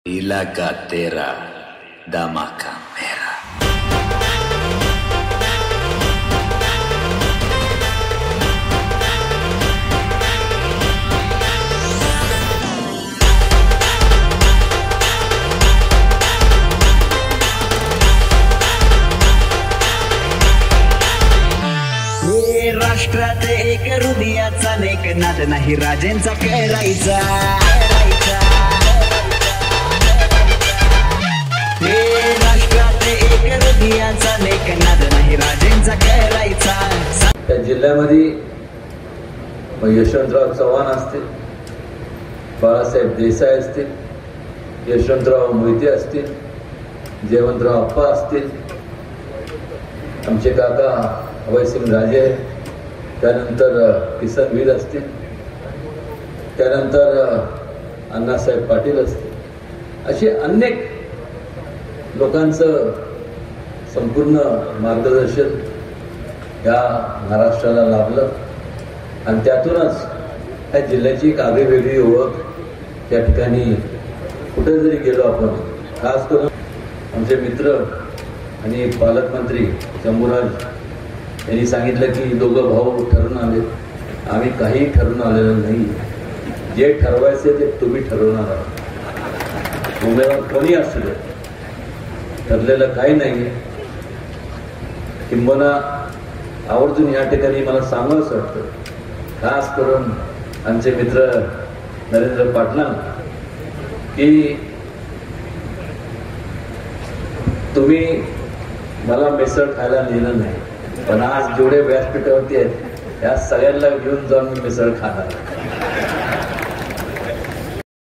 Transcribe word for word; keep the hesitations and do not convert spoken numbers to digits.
इलाका तेरा धमाका मेरा। हे राष्ट्रात एक हृदयाचा नेक नाद नाही राजेंचा करायचा। हे राष्ट्रात एक हृदयाचा नेक नाद नाही राजेंचा करायचा। त्या जिल्ह्यामध्ये यशवंतराव चव्हाण असतील, बाळासाहेब देसाई असतील, यशवंतराव मोहिते असतील, जयवंतराव अप्पा असतील, आमचे काका अभयसिंग राजे, त्यानंतर किसनवीर असतील, त्यानंतर अण्णासाहेब पाटील असतील, असे अनेक लोकांचं संपूर्ण मार्गदर्शन या महाराष्ट्राला लाभलं आणि त्यातूनच त्या जिल्ह्याची एक आगळीवेगळी ओळख त्या ठिकाणी कुठे जरी गेलो आपण, खास करून आमचे मित्र आणि पालकमंत्री शंभूराज यांनी सांगितलं की दोघं भाऊ ठरून आले। आम्ही काही ठरून आलेलं नाही, जे ठरवायचे ते तुम्ही ठरवणार आहात। उमेदवार कोणी असू दे, ठरलेलं काही नाही। किंबहुना आवर्जून या ठिकाणी मला सांगावंसं वाटतं, खास करून आमचे मित्र नरेंद्र पाटलां, की तुम्ही मला मिसळ खायला नेलं नाही, पण आज जेवढे व्यासपीठावरती आहेत त्या सगळ्यांना घेऊन जाऊन मी मिसळ खाणार।